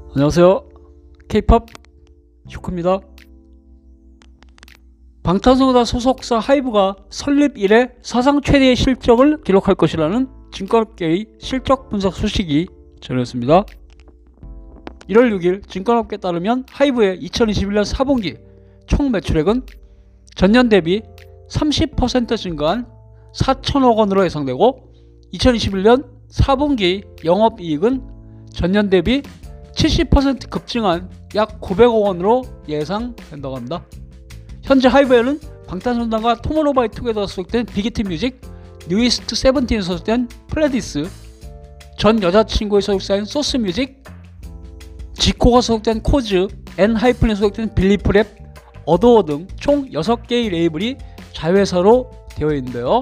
안녕하세요. K-POP 슈크입니다. 방탄소년단 소속사 하이브가 설립 이래 사상 최대의 실적을 기록할 것이라는 증권업계의 실적 분석 소식이 전해졌습니다. 1월 6일 증권업계에 따르면 하이브의 2021년 4분기 총 매출액은 전년 대비 30% 증가한 4천억 원으로 예상되고 2021년 4분기 영업이익은 전년 대비 70% 급증한 약 900억 원으로 예상된다고 합니다. 현재 하이브에는 방탄소년단과 투모로우바이투게더가 소속된 빅히트 뮤직, 뉴이스트 세븐틴에 소속된 플레디스, 전 여자친구의 소속사인 소스뮤직, 지코가 소속된 코즈, 엔하이픈에 소속된 빌리프랩, 어도어 등 총 6개의 레이블이 자회사로 되어 있는데요.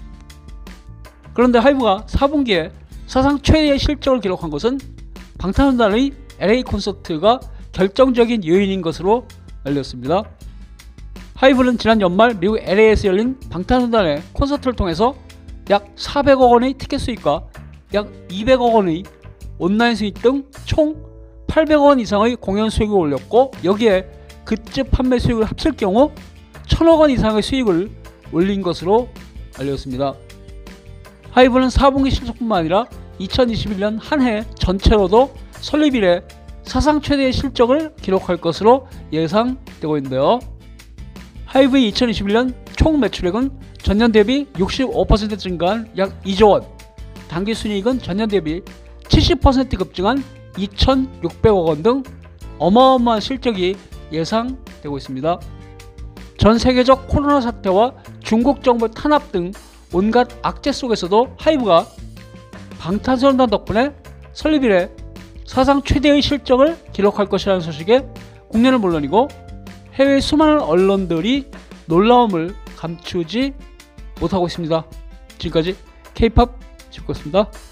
그런데 하이브가 4분기에 사상 최대의 실적을 기록한 것은 방탄소년단의 LA 콘서트가 결정적인 요인인 것으로 알렸습니다. 하이브는 지난 연말 미국 LA에서 열린 방탄소년단의 콘서트를 통해서 약 400억 원의 티켓 수익과 약 200억 원의 온라인 수익 등 총 800억 원 이상의 공연 수익을 올렸고, 여기에 굿즈 판매 수익을 합칠 경우 1000억 원 이상의 수익을 올린 것으로 알렸습니다. 하이브는 4분기 실적뿐만 아니라 2021년 한 해 전체로도 설립 이래 사상 최대의 실적을 기록할 것으로 예상되고 있는데요. 하이브의 2021년 총 매출액은 전년 대비 65% 증가한 약 2조 원, 당기순이익은 전년 대비 70% 급증한 2,600억 원 등 어마어마한 실적이 예상되고 있습니다. 전 세계적 코로나 사태와 중국 정부 탄압 등 온갖 악재 속에서도 하이브가 방탄소년단 덕분에 설립 이래 사상 최대의 실적을 기록할 것이라는 소식에 국내는 물론이고 해외 수많은 언론들이 놀라움을 감추지 못하고 있습니다. 지금까지 K-POP 슈크였습니다.